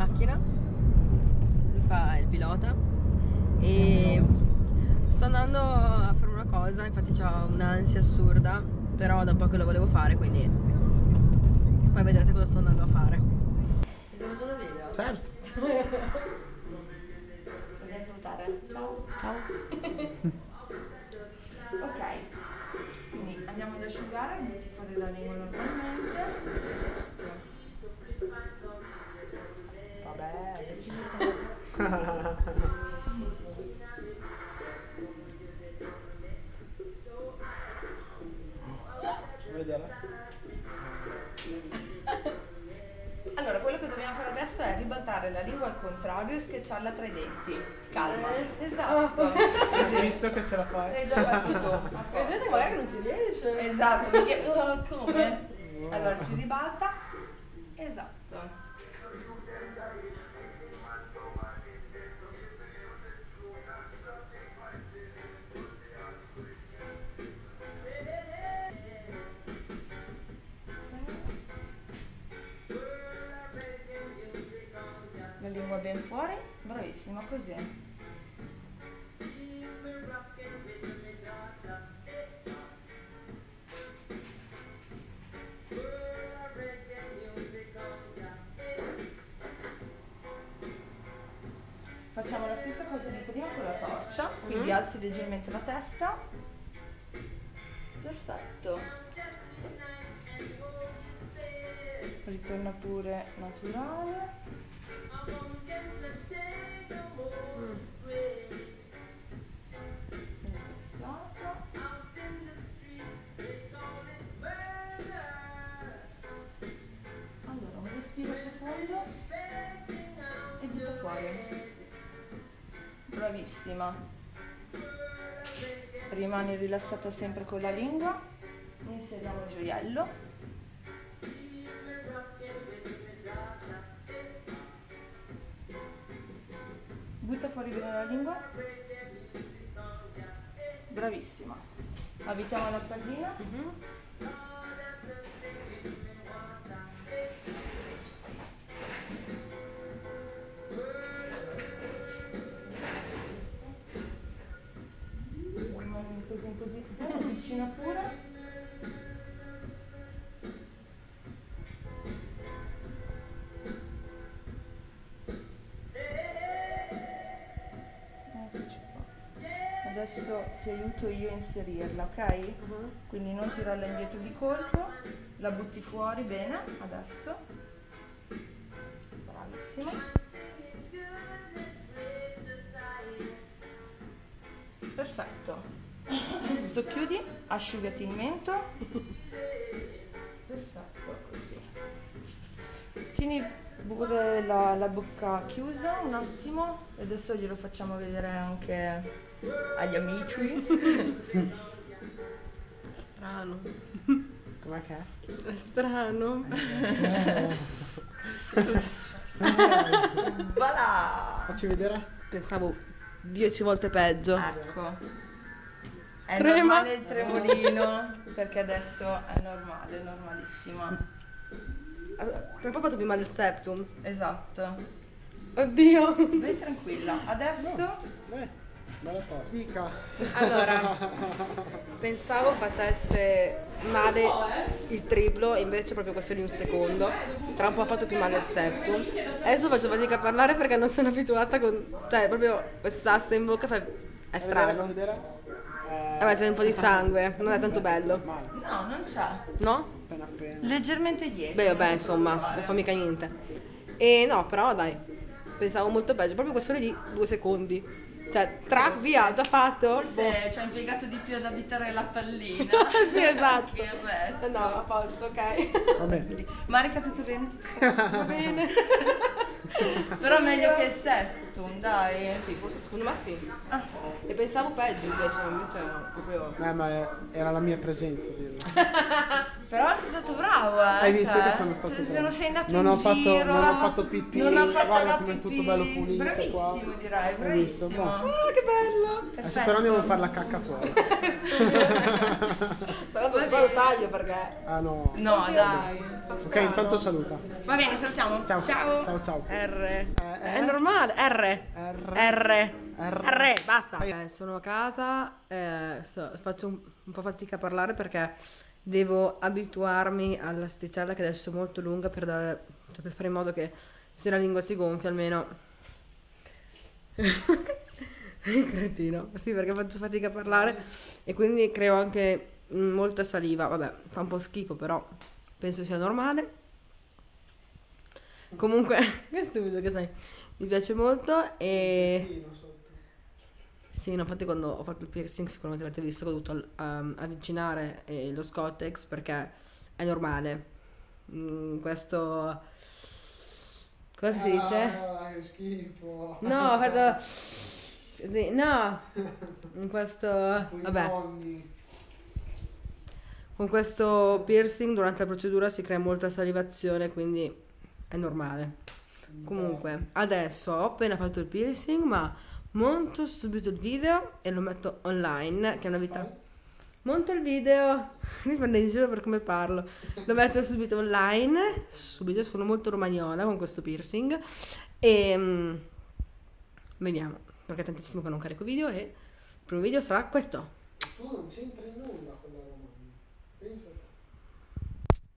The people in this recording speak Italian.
macchina, lui fa il pilota e sto andando a fare una cosa, infatti c'ho un'ansia assurda, però da un po' che lo volevo fare, quindi poi vedrete cosa sto andando a fare. Stiamo facendo il video? Certo. Vogliamo salutare? Ciao. Ciao. Ok, quindi andiamo ad asciugare, metti fuori la lingua normalmente. Vabbè, adesso Vedere. Allora, quello che dobbiamo fare adesso è ribaltare la lingua al contrario e schiacciarla tra i denti. Calma. Esatto. Hai visto che ce la fai? Hai già battuto. La gente magari non ci riesce. Esatto, perché come? Allora si ribalta. Esatto. La lingua ben fuori, bravissima così. Facciamo la stessa cosa di prima con la torcia, quindi alzi leggermente la testa. Perfetto. Ritorna pure naturale. Allora, un respiro profondo e butta fuori. Bravissima. Rimani rilassata sempre con la lingua. Inseriamo il gioiello. Butta fuori bene la lingua. Bravissima. Avvitiamo la pallina. Rimani così in posizione, avvicina pure. Adesso ti aiuto io a inserirla, ok? Quindi non tirarla indietro di colpo, la butti fuori bene, adesso. Bravissima. Perfetto. Socchiudi, asciugati il mento. Perfetto, così. Tieni pure la bocca chiusa un attimo e adesso glielo facciamo vedere anche agli amici. Strano. Com'è che è? È strano. Voilà! Facci vedere. Pensavo 10 volte peggio. Ecco. È Trema. normale il tremolino perché adesso è normale, è normalissima. Per poco ho fatto più male il septum. Esatto. Oddio. Vai tranquilla. Adesso Bella tosta. Dica. Allora, pensavo facesse male il triplo, invece è proprio questione di un secondo. Tra un po' ho fatto più male il septum. Adesso faccio fatica a parlare perché non sono abituata con... Cioè, proprio quest'asta in bocca è strano. Vedere? Vabbè, c'è un po' di sangue, non è tanto bello. Male. no, non c'è. No? Appena appena. Leggermente dietro. Beh, vabbè, insomma, non fa mica niente. E no, però dai, pensavo molto peggio, proprio questione di 2 secondi. Cioè, track, via, ho già fatto. Forse ci ha impiegato di più ad abitare la pallina. Sì, esatto. Che il resto. No, a posto, ok. Va bene. Marica, tutto bene? Va bene. Però meglio che il septum, dai. Sì, forse secondo me sì. Ah. E pensavo peggio invece no, proprio... Ma era la mia presenza, dirlo. Però sei stato bravo, Hai visto cioè, che sono stato bravo? non sei andato Non in ho fatto- giro, non ho fatto pipì, non ho fatto guarda la com'è pipì. tutto bello pulito Bravissimo, qua. direi, Hai visto? bravissimo. Boh. che bello! Adesso Perfetto. però andiamo a fare la cacca fuori. Però lo taglio perché... Ah no. No, dai. Ok, intanto saluta. Va bene, salutiamo. Ciao. Ciao. Ciao, ciao. R. È normale. R. R. Basta. Sono a casa, faccio un po' fatica a parlare perché devo abituarmi all'asticella che adesso è molto lunga per fare in modo che se la lingua si gonfia almeno. Sei cretino. Sì, perché faccio fatica a parlare e quindi creo anche molta saliva. Vabbè, fa un po' schifo, però penso sia normale. Comunque, che stupido che sei. Mi piace molto e... Sì, no, infatti quando ho fatto il piercing sicuramente avete visto che ho dovuto avvicinare lo Scottex perché è normale. Questo... Come si dice? Ah, che schifo. No, ho fatto... sì, no! In questo... Vabbè. Con questo piercing durante la procedura si crea molta salivazione, quindi è normale. Comunque, adesso ho appena fatto il piercing, ma monto subito il video e lo metto online, che è una vita... Monto il video, mi prende in giro per come parlo. Lo metto subito online, subito, sono molto romagnola con questo piercing. E vediamo, perché è tantissimo che non carico video e il primo video sarà questo. Tu non c'entri nulla.